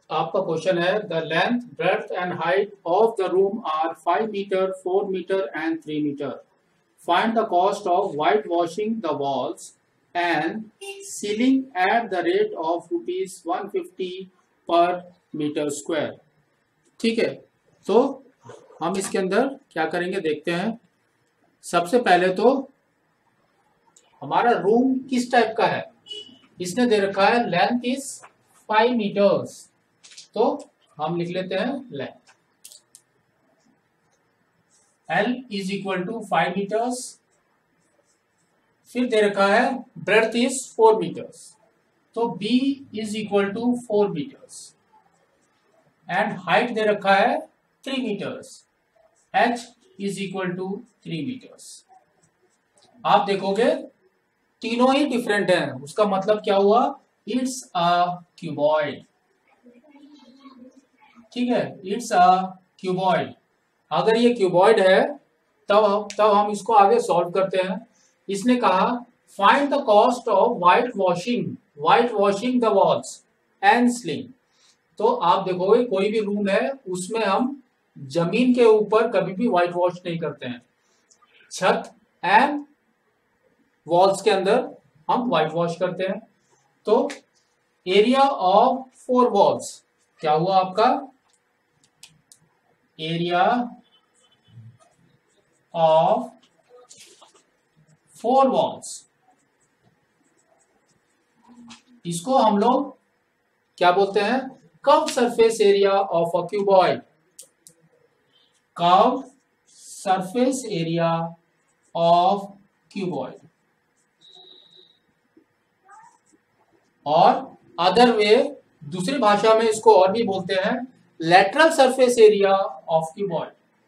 आपका क्वेश्चन है the length breadth and height of the room are 5 metre 4 metre and 3 metre. Find the cost of white washing the walls and ceiling at the rate of ₹150 per metre square. ठीक है, तो हम इसके अंदर क्या करेंगे देखते हैं. सबसे पहले तो हमारा रूम किस टाइप का है. इसने दे रखा है लेंथ इज 5 मीटर्स, तो हम लिख लेते हैं length L is equal to 5 metres. फिर दे रखा है ब्रेड्थ इज 4 मीटर्स, तो B is equal to 4 metres. And height दे रखा है 3 metres, H is equal to 3 metres. आप देखोगे तीनों ही डिफरेंट हैं, उसका मतलब क्या हुआ, इट्स अ क्यूबॉइड. ठीक है, इट्स अ क्यूबॉइड. अगर ये क्यूबॉइड है तब हम इसको आगे सॉल्व करते हैं. इसने कहा find the cost of white washing the walls and ceiling. तो आप देखोगे कोई भी रूम है उसमें हम जमीन के ऊपर कभी भी व्हाइट वॉश नहीं करते हैं. छत एंड वॉल्स के अंदर हम व्हाइट वॉश करते हैं. तो एरिया ऑफ 4 वॉल्स क्या हुआ आपका, एरिया ऑफ 4 वॉल्स, इसको हम लोग क्या बोलते हैं, curve surface area of a cuboid. Curve surface area of cuboid. और अदर वे, दूसरी भाषा में इसको और भी बोलते हैं lateral surface area of cuboid.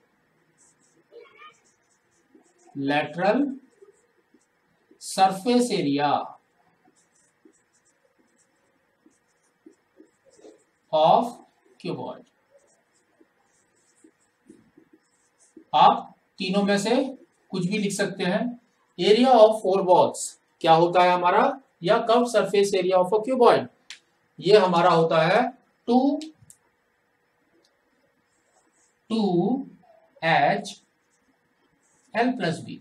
Lateral surface area of cuboid. आप तीनों में से कुछ भी लिख सकते हैं. एरिया ऑफ 4 वॉल्स क्या होता है हमारा, या curve surface area of a cuboid, ये हमारा होता है 2H L प्लस बी.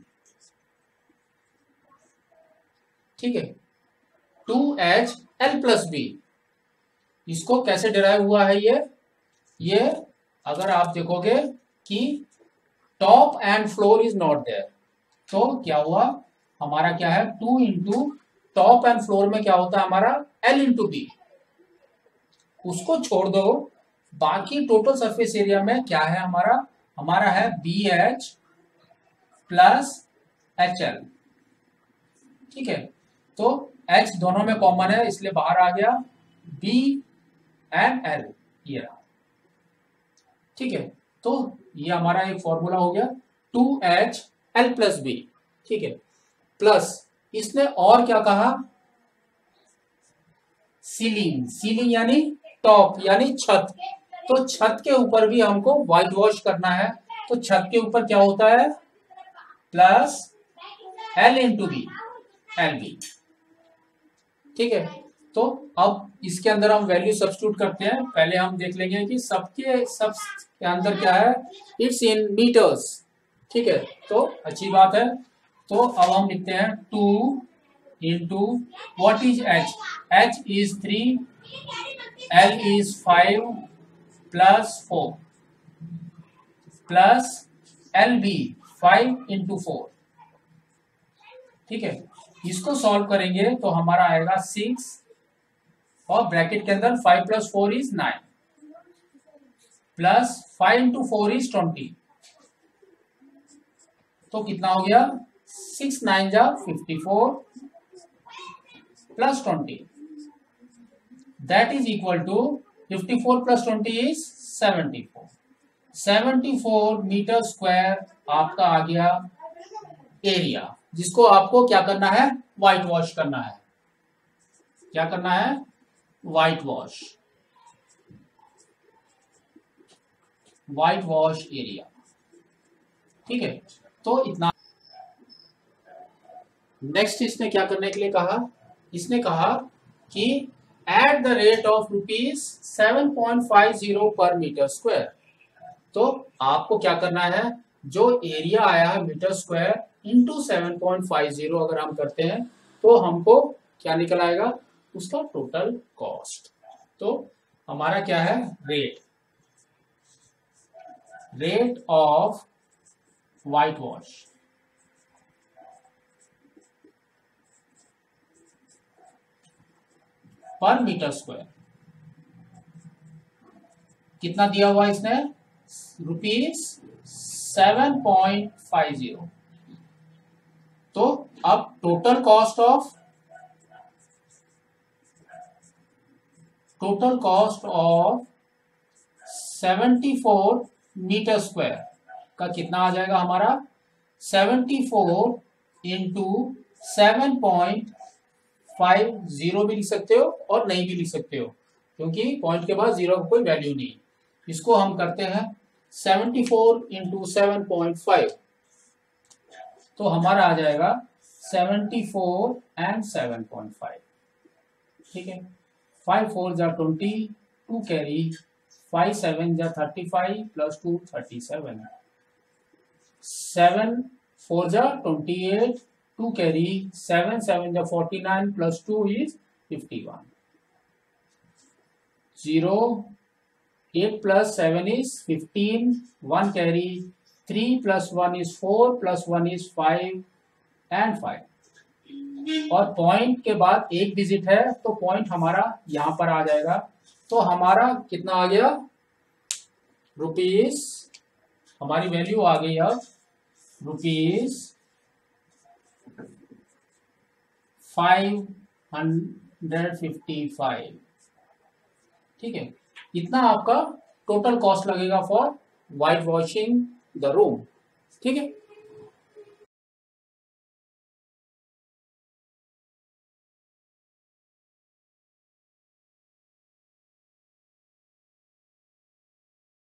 ठीक है, 2H L प्लस बी. इसको कैसे डिराइव हुआ है ये अगर आप देखोगे कि top and floor is not there, तो क्या हुआ हमारा, क्या है 2 इंटू टॉप एंड फ्लोर में क्या होता है हमारा L इंटू बी. उसको छोड़ दो, बाकी टोटल सरफेस एरिया में क्या है हमारा है BH प्लस HL. ठीक है, तो H दोनों में कॉमन है इसलिए बाहर आ गया, B एंड L ये रहा. ठीक है, तो ये हमारा एक फॉर्मूला हो गया 2H L प्लस बी. ठीक है, प्लस इसने और क्या कहा, सीलिंग यानी टॉप यानी छत. तो छत के ऊपर भी हमको व्हाइट वॉश करना है, तो छत के ऊपर क्या होता है plus L into B, LB. ठीक है, तो अब इसके अंदर हम वैल्यू सब्स्टिट्यूट करते हैं. पहले हम देख लेंगे कि सब के अंदर क्या है, इट्स इन मीटर्स. ठीक है, तो अच्छी बात है. तो अब हम लिखते हैं 2 into what is H is 3, L is 5 plus 4 plus LB 5 into 4. ठीक है, इसको सॉल्व करेंगे तो हमारा आएगा 6 और ब्रैकेट के अंदर 5 plus 4 is 9 plus 5 into 4 is 20. तो कितना हो गया, 6 9 जा 54 plus 20, that is equal to 54 plus 20 is 74. 74 metre square आपका आ गया एरिया, जिसको आपको क्या करना है, व्हाइट वॉश करना है. क्या करना है, व्हाइट वॉश एरिया. ठीक है, तो इतना. नेक्स्ट इसने क्या करने के लिए कहा, इसने कहा कि एट द रेट ऑफ ₹7.50 पर मीटर स्क्वायर। तो आपको क्या करना है, जो एरिया आया है मीटर स्क्वायर इंटू 7.50 अगर हम करते हैं तो हमको क्या निकल आएगा, उसका टोटल कॉस्ट। तो हमारा क्या है, rate of white wash per metre square कितना दिया हुआ इसने, ₹7.50। तो अब total cost of 74 metre square का कितना आ जाएगा हमारा, 74 इंटू 7.50 भी लिख सकते हो और नहीं भी लिख सकते हो, क्योंकि पॉइंट के बाद जीरो का कोई वैल्यू नहीं। इसको हम करते हैं 74 इंटू 7.5, तो हमारा आ जाएगा 74 एंड 7.5। ठीक है, 5 4 जा 20, 2 कैरी, 5 7 जा 35 प्लस 2 37, 7 4 जा 28, 2 carry, 7 7 जा 49 plus 2 is 51, 0 8 plus 7 is 15, 1 carry, 3 plus 1 is 4 plus 1 is 5 and 5। और पॉइंट के बाद एक डिजिट है तो पॉइंट हमारा यहां पर आ जाएगा। तो हमारा कितना आ गया, रुपीस, हमारी वैल्यू आ गई अब ₹555। ठीक है, इतना आपका टोटल कॉस्ट लगेगा for white washing the room. ठीक है।